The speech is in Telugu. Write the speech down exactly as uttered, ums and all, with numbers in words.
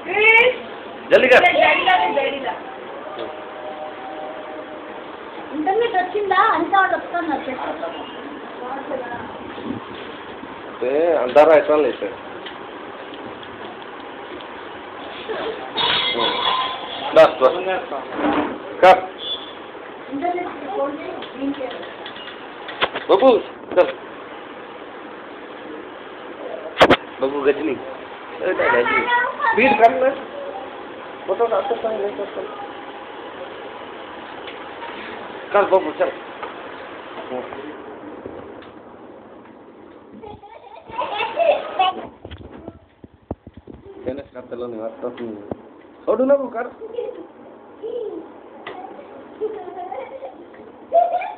जल्दी कर इंटरनेट వచ్చిందా అంతా వస్తున్నారు ते अंधारा ऐसा नहीं सर बस बस कर इंटरनेट बबू चल बबू गजनी अरे गजनी स्पीड कर ना फोटो डालते समय नहीं करता कर बबू चल गणेश करते लो नहीं आता तू छोड़ू ना वो कर